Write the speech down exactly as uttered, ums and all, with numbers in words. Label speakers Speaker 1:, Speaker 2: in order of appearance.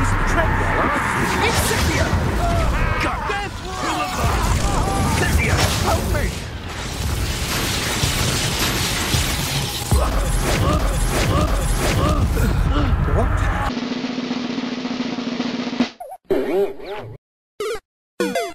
Speaker 1: nice and treadmill, huh? Incendia! Got that? Incendia, help me! What?